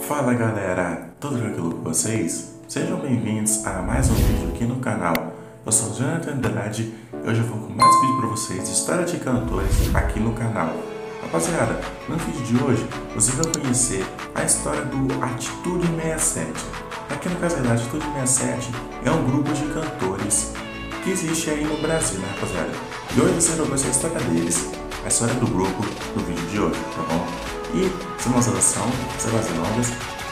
Fala galera, tudo tranquilo com vocês? Sejam bem-vindos a mais um vídeo aqui no canal. Eu sou o Jonathan Andrade e hoje eu vou com mais um vídeo para vocês de história de cantores aqui no canal. Rapaziada, no vídeo de hoje vocês vão conhecer a história do Atitude 67. Aqui no caso da Atitude 67 é um grupo de cantores que existe aí no Brasil, né rapaziada? E hoje você vai conhecer a história deles, a história do grupo no vídeo de hoje, tá bom? E sem mais relação, sem mais delongas,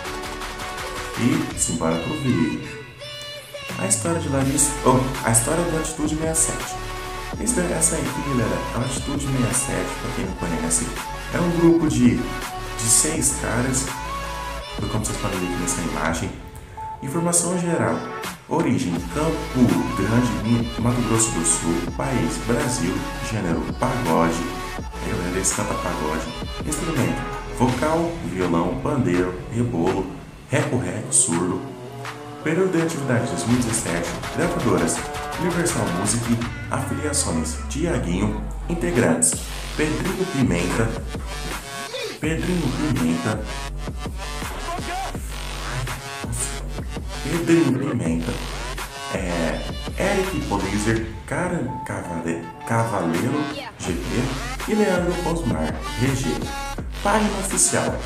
e simbora pro vídeo. A história de Larissa, a história do Atitude 67. Essa aqui, galera, é o Atitude 67, pra quem não conhece, é um grupo de 6 caras, como vocês podem ver aqui nessa imagem. Informação geral: origem: Campo Grande, Mato Grosso do Sul, país: Brasil, gênero: pagode. Galera, eles cantam pagode. Instrumento: vocal, violão, pandeiro, rebolo, reco-reco, surdo. Período de atividade: 2017. Gravadoras: Universal Music. Afiliações: Tiaguinho. Integrantes: Pedrinho Pimenta, Eric Polizer, Karen Cavaleiro GP e Leandro Osmar RG. Página oficial: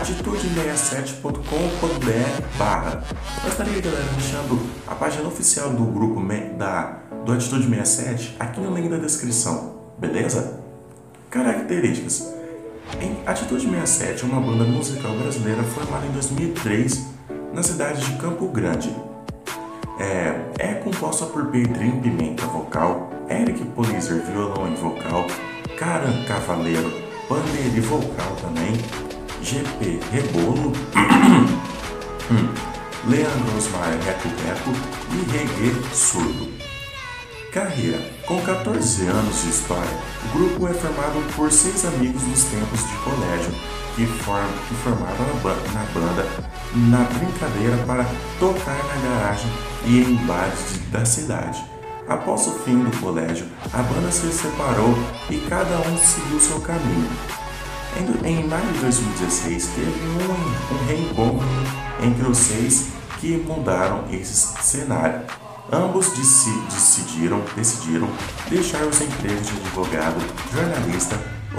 atitude67.com.br/. Eu estaria, galera, deixando a página oficial do grupo do Atitude 67 aqui no link da descrição, beleza? Características: Atitude 67 é uma banda musical brasileira formada em 2003 na cidade de Campo Grande. É composta por Pedrinho Pimenta, vocal, Eric Polizer, violão e vocal, Karen Cavaleiro, pandeiro e vocal também, GP, rebolo, Leandro Osmar, reco-reco e reggae, surdo. Carreira: com 14 anos de história, o grupo é formado por 6 amigos dos tempos de colégio que formaram na banda na brincadeira para tocar na garagem e em bares da cidade. Após o fim do colégio, a banda se separou e cada um seguiu seu caminho. Em maio de 2016, teve um reencontro entre os 6 que mudaram esse cenário. Ambos decidiram deixar os empregos de advogado, jornalista,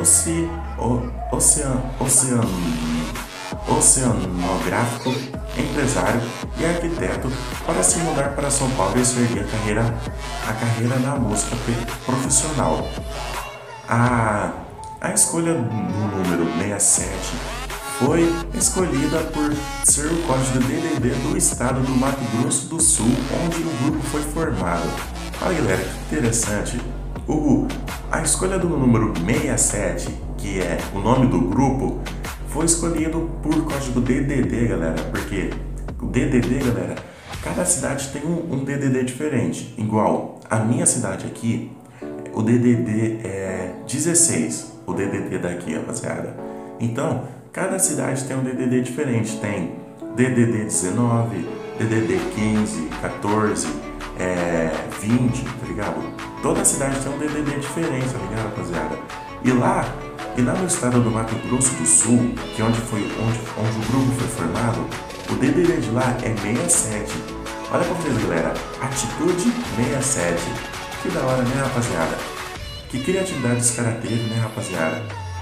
oceanográfico, empresário e arquiteto para se mudar para São Paulo e seguir a carreira na música profissional. A escolha do número 67 foi escolhida por ser o código DDD do estado do Mato Grosso do Sul, onde o grupo foi formado. Olha, galera, que interessante. A escolha do número 67, que é o nome do grupo, foi escolhido por código DDD, galera, porque o DDD, galera, cada cidade tem um DDD diferente. Igual a minha cidade aqui, o DDD é 16, o DDD daqui, rapaziada. Então, cada cidade tem um DDD diferente. Tem DDD 19, DDD 15, 14, 20, tá ligado? Toda cidade tem um DDD diferente, tá ligado, rapaziada? E lá no estado do Mato Grosso do Sul, que é onde o grupo foi formado, o DDD de lá é 67. Olha pra vocês, galera, Atitude 67. Que da hora, né, rapaziada? Que criatividade esse cara teve, né, rapaziada?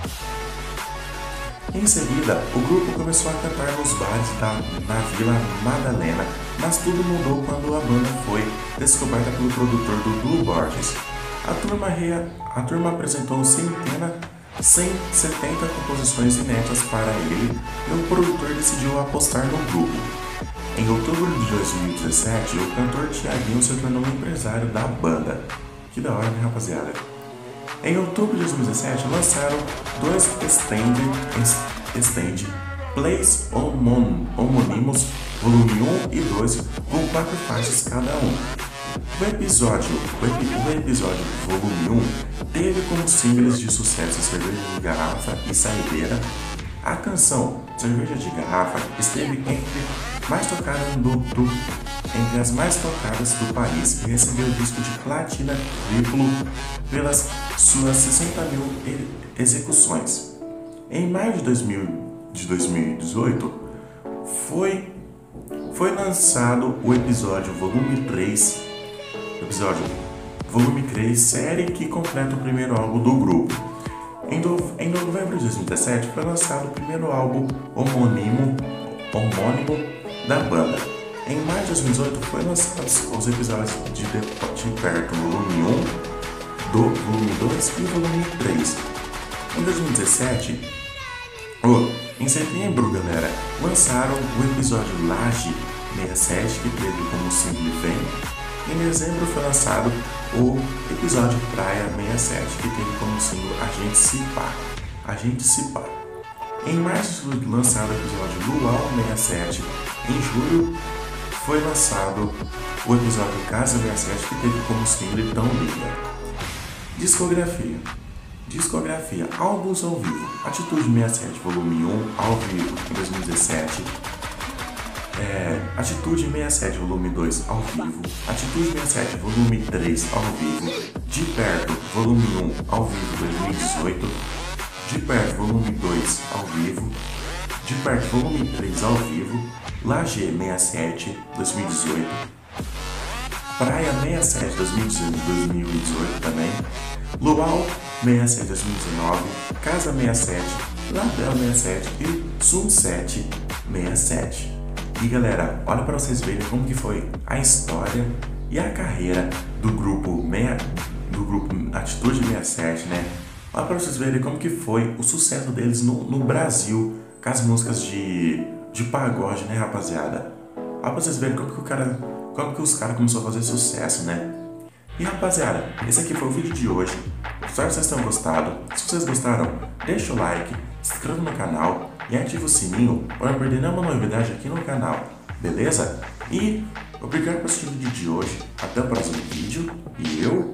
Em seguida, o grupo começou a cantar nos bares na Vila Madalena, mas tudo mudou quando a banda foi descoberta pelo produtor Dudu Borges. A turma apresentou 170 composições inéditas para ele e o produtor decidiu apostar no grupo. Em outubro de 2017, o cantor Tiaguinho se tornou um empresário da banda. Que da hora, né, rapaziada? Em outubro de 2017, lançaram 2 stand plays homônimos, volume 1 e 2, com 4 faixas cada um. O episódio volume 1 teve como singles de sucesso Cerveja de Garrafa e Saideira. A canção Cerveja de Garrafa esteve entre as mais tocadas do país e recebeu disco de platina triplo pelas suas 60 mil execuções. Em maio de 2018, foi lançado o episódio volume 3, série que completa o primeiro álbum do grupo. Em novembro de 2017 foi lançado o primeiro álbum homônimo da banda. Em maio de 2018 foi lançados os episódios de Perto, volume 1, do volume 2 e volume 3. Em 2017, em setembro, galera, lançaram o episódio Laje 67, que teve como single Vem. Em dezembro foi lançado o episódio Praia 67, que teve como single A Gente Se Pá. Em março foi lançado o episódio Luau 67. Em julho foi lançado o episódio Casa 67, que teve como single Tão Linda. Discografia, álbuns ao vivo, Atitude 67, volume 1, ao vivo, em 2017. Atitude 67, volume 2, ao vivo. Atitude 67, volume 3, ao vivo. De Perto, volume 1, ao vivo, 2018. De Perto, volume 2, ao vivo. De Perto, volume 3, ao vivo. Laje 67, 2018. Praia 67, 2018 também. Luau 67, 2019. Casa 67, Label 67 e Sunset 67. E galera, olha para vocês verem como que foi a história e a carreira do grupo Atitude 67, né? Olha para vocês verem como que foi o sucesso deles no Brasil com as músicas de pagode, né, rapaziada? Olha para vocês verem como que os caras começaram a fazer sucesso, né? E rapaziada, esse aqui foi o vídeo de hoje. Espero que vocês tenham gostado. Se vocês gostaram, deixa o like, se inscreva no canal e ative o sininho para não perder nenhuma novidade aqui no canal, beleza? E obrigado por assistir o vídeo de hoje. Até o próximo vídeo e eu